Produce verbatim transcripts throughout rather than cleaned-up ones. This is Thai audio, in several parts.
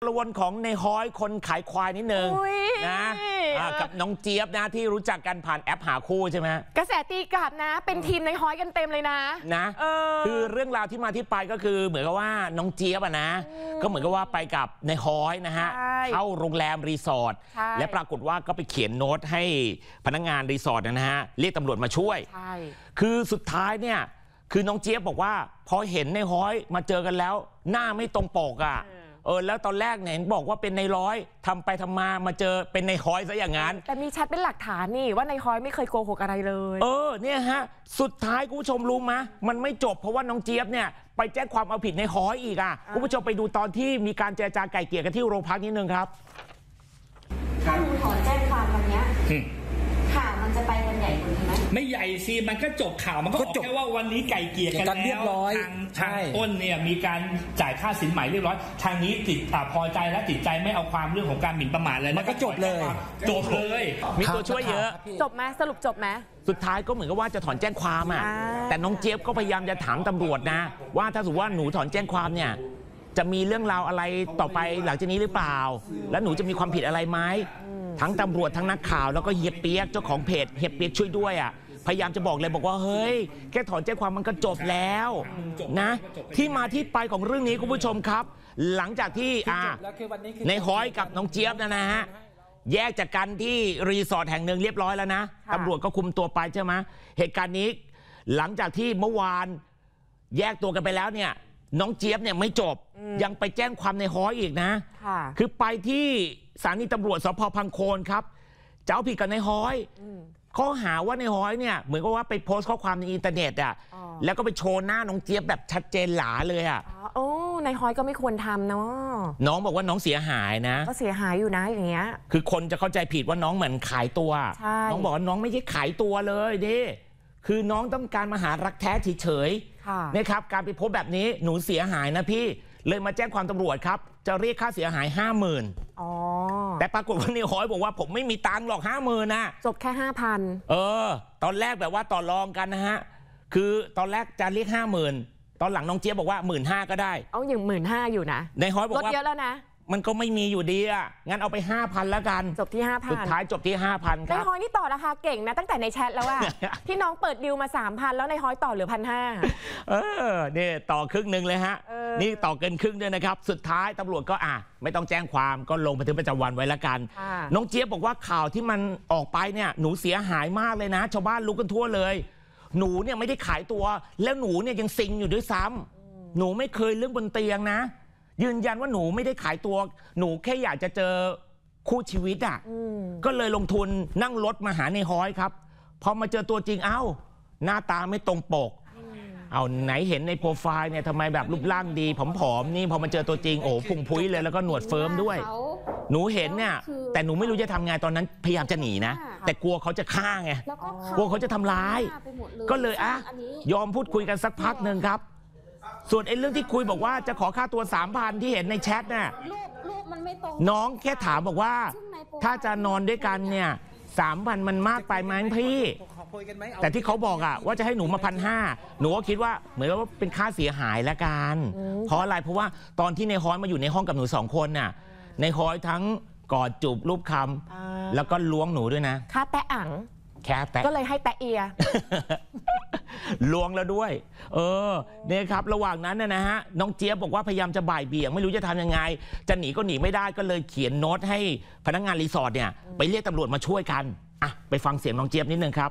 ประวัติของในฮ้อยคนขายควายนิดนึงนะกับน้องเจี๊ยบนะที่รู้จักกันผ่านแอปหาคู่ใช่ไหมกระแสตีกลับนะเป็นทีมในฮ้อยกันเต็มเลยนะนะคือเรื่องราวที่มาที่ไปก็คือเหมือนกับว่าน้องเจี๊ยบอะนะก็เหมือนกับว่าไปกับในฮ้อยนะฮะเข้าโรงแรมรีสอร์ทและปรากฏว่าก็ไปเขียนโน้ตให้พนักงานรีสอร์ทนะฮะเรียกตำรวจมาช่วยคือสุดท้ายเนี่ยคือน้องเจี๊ยบบอกว่าพอเห็นในฮ้อยมาเจอกันแล้วหน้าไม่ตรงปกอ่ะเออแล้วตอนแรกเนี่ยบอกว่าเป็นในร้อยทำไปทำมามาเจอเป็นในฮ้อยซะอย่างนั้นแต่มีแชทเป็นหลักฐานนี่ว่าในฮ้อยไม่เคยโกหกอะไรเลยเออเนี่ยฮะสุดท้ายคุณผู้ชมรู้ไหมมันไม่จบเพราะว่าน้องเจี๊ยบเนี่ยไปแจ้งความเอาผิดในฮ้อยอีกอ่ะคุณผู้ชมไปดูตอนที่มีการเจรจาไกล่เกลี่ยกันที่โรงพักนิดนึงครับถ้าหนูถอนแจ้งความวันนี้ข่าวมันจะไปกันใหญ่กว่านี้ไหมไม่ใหญ่สิมันก็จบข่าวมันก็แค่ว่าวันนี้ไก่เกลี่ยกันแล้วทางทางต้นเนี่ยมีการจ่ายค่าสินไหมเรียบร้อยทางนี้ติดพอใจและติดใจไม่เอาความเรื่องของการหมิ่นประมาทเลยมันก็จบเลยจบเลยมีตัวช่วยเยอะจบไหมสรุปจบไหมสุดท้ายก็เหมือนกับว่าจะถอนแจ้งความอ่ะแต่น้องเจี๊ยบก็พยายามจะถามตำรวจนะว่าถ้าสมมติว่าหนูถอนแจ้งความเนี่ยจะมีเรื่องราวอะไรต่อไปหลังจากนี้หรือเปล่าแล้วหนูจะมีความผิดอะไรไหมทั้งตำรวจทั้งนักข่าวแล้วก็เฮียเปียกเจ้าของเพจเฮียเปียกช่วยด้วยอ่ะพยายามจะบอกเลยบอกว่าเฮ้ยแค่ถอนแจ้งความมันก็จบแล้วนะที่มาที่ไปของเรื่องนี้คุณผู้ชมครับหลังจากที่อ่าในฮ้อยกับน้องเจี๊ยบนะนะฮะแยกจากกันที่รีสอร์ทแห่งหนึ่งเรียบร้อยแล้วนะตำรวจก็คุมตัวไปใช่ไหมเหตุการณ์นี้หลังจากที่เมื่อวานแยกตัวกันไปแล้วเนี่ยน้องเจี๊ยบเนี่ยไม่จบยังไปแจ้งความในฮ้อยอีกนะคือไปที่สถานีตำรวจสพพังโคนครับจะเอาผิดกับในฮ้อยข้อหาว่าในฮ้อยเนี่ยเหมือนกับว่าไปโพสต์ข้อความในอินเทอร์เน็ตอ่ะแล้วก็ไปโชว์หน้าน้องเจี๊ยบแบบชัดเจนหลาเลยอ่ะโอ้ในฮ้อยก็ไม่ควรทำเนาะน้องบอกว่าน้องเสียหายนะก็เสียหายอยู่นะอย่างเงี้ยคือคนจะเข้าใจผิดว่าน้องเหมือนขายตัวน้องบอกว่าน้องไม่ใช่ขายตัวเลยดิคือน้องต้องการมาหารักแท้เฉยๆนะครับการไปโพสต์แบบนี้หนูเสียหายนะพี่เลยมาแจ้งความตำรวจครับจะเรียกค่าเสียหายห้าหมื่นแต่ปรากฏว่าในฮ้อยบอกว่าผมไม่มีตังค์หรอกห้าหมื่นนะจบแค่ห้าพันเออตอนแรกแบบว่าต่อรองกันนะฮะคือตอนแรกจะเรียกห้าหมื่นตอนหลังน้องเจี๊ยบบอกว่าหมื่นห้าก็ได้เอาอย่างหมื่นห้าอยู่นะในฮ้อยบอกว่าลดเยอะแล้วนะมันก็ไม่มีอยู่ดีอ่ะงั้นเอาไปห้าพันแล้วกันจบที่ห้าพันสุดท้ายจบที่ห้าพันครับในฮ้อยนี่ต่อราคาเก่งนะตั้งแต่ในแชทแล้วว่า ที่น้องเปิดดิวมาสามพันแล้วในฮ้อยต่อเหลือพันห้าเออเนี่ยต่อครึ่งหนึ่งเลยฮะนี่ต่อเกินครึ่งด้วยนะครับสุดท้ายตำรวจก็อ่ะไม่ต้องแจ้งความก็ลงบันทึกประจำวันไว้แล้วกันน้องเจี๊ยบบอกว่าข่าวที่มันออกไปเนี่ยหนูเสียหายมากเลยนะชาวบ้านรู้กันทั่วเลยหนูเนี่ยไม่ได้ขายตัวแล้วหนูเนี่ยยังซิงอยู่ด้วยซ้ำหนูไม่เคยเรื่องบนเตียงนะยืนยันว่าหนูไม่ได้ขายตัวหนูแค่อยากจะเจอคู่ชีวิตอ่ะก็เลยลงทุนนั่งรถมาหาในฮ้อยครับพอมาเจอตัวจริงเอ้าหน้าตาไม่ตรงปกเอาไหนเห็นในโปรไฟล์เนี่ยทำไมแบบรูปร่างดีผอมๆนี่พอมาเจอตัวจริงโอ้พุ่งพุ้ยเลยแล้วก็หนวดเฟิร์มด้วยหนูเห็นเนี่ยแต่หนูไม่รู้จะทำไงตอนนั้นพยายามจะหนีนะแต่กลัวเขาจะฆ่าไงกลัวเขาจะทำร้ายก็เลยอ่ะยอมพูดคุยกันสักพักหนึ่งครับส่วนไอ้เรื่องที่คุยบอกว่าจะขอค่าตัว สามพัน ที่เห็นในแชทน่ะน้องแค่ถามบอกว่าถ้าจะนอนด้วยกันเนี่ย สามพัน มันมากไปไหมพี่แต่ที่เขาบอกอะว่าจะให้หนูมาพันห้าหนูก็คิดว่าเหมือนว่าเป็นค่าเสียหายละกันเพราะอะไรเพราะว่าตอนที่ในฮ้อยมาอยู่ในห้องกับหนูสองคนน่ะในฮ้อยทั้งกอดจูบรูปคำแล้วก็ล้วงหนูด้วยนะค่าแตะอังแค่แตะก็เลยให้แตะเอียล้วงแล้วด้วยเออเนี่ยครับระหว่างนั้นนะฮะน้องเจี๊ยบบอกว่าพยายามจะบ่ายเบี่ยงไม่รู้จะทำยังไงจะหนีก็หนีไม่ได้ก็เลยเขียนโน้ตให้พนักงานรีสอร์ทเนี่ยไปเรียกตำรวจมาช่วยกันอ่ะไปฟังเสียงน้องเจี๊ยบนิดนึงครับ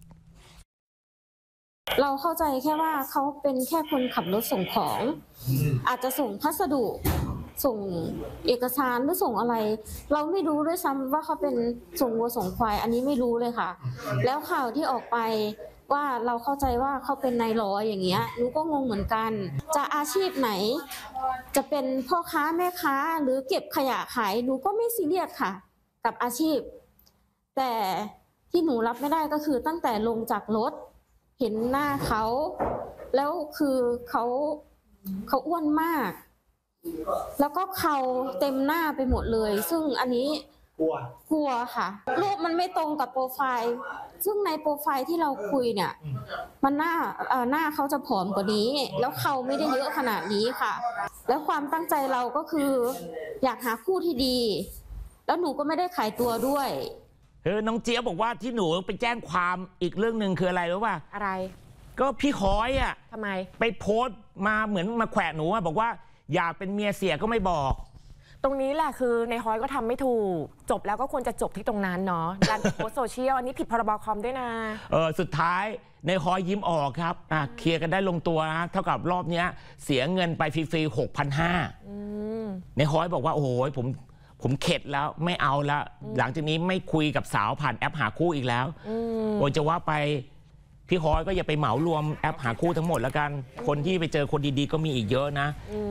เราเข้าใจแค่ว่าเขาเป็นแค่คนขับรถส่งของอาจจะส่งพัสดุส่งเอกสารหรือส่งอะไรเราไม่รู้ด้วยซ้ำว่าเขาเป็นส่งวัวส่งควายอันนี้ไม่รู้เลยค่ะแล้วข่าวที่ออกไปว่าเราเข้าใจว่าเขาเป็นนายร้อยอย่างเงี้ยหนูก็งงเหมือนกันจะอาชีพไหนจะเป็นพ่อค้าแม่ค้าหรือเก็บขยะขายหนูก็ไม่ซีเรียสค่ะกับอาชีพแต่ที่หนูรับไม่ได้ก็คือตั้งแต่ลงจากรถเห็นหน้าเขาแล้วคือเขาเขาอ้วนมากแล้วก็เขาเต็มหน้าไปหมดเลยซึ่งอันนี้กลัวกลัวค่ะรูปมันไม่ตรงกับโปรไฟล์ซึ่งในโปรไฟล์ที่เราคุยเนี่ยมันหน้าเอ่อหน้าเขาจะผอมกว่านี้แล้วเขาไม่ได้เยอะขนาดนี้ค่ะแล้วความตั้งใจเราก็คืออยากหาคู่ที่ดี แล้วหนูก็ไม่ได้ขายตัวด้วยเออน้องเจี๊ยบบอกว่าที่หนูไปแจ้งความอีกเรื่องหนึ่งคืออะไรรู้ป่ะอะไรก็พี่คอยอ่ะทำไมไปโพสต์มาเหมือนมาแขวะหนูอ่ะบอกว่าอยากเป็นเมียเสียก็ไม่บอกตรงนี้แหละคือในฮอยก็ทำไม่ถูกจบแล้วก็ควรจะจบที่ตรงนั้นเนาะการโพสโซเชียลอันนี้ผิดพรบคอมด้วยนะเออสุดท้ายในฮอยยิ้มออกครับอ่ะเคลียร์กันได้ลงตัวนะเท่ากับรอบนี้เสียเงินไปฟรีๆหกพันห้าในฮอยบอกว่าโอ้โหผมผมเข็ดแล้วไม่เอาละหลังจากนี้ไม่คุยกับสาวผ่านแอปหาคู่อีกแล้วโอ้จะว่าไปพี่ฮอยก็อย่าไปเหมารวมแอปหาคู่ทั้งหมดแล้วกันคนที่ไปเจอคนดีๆก็มีอีกเยอะนะ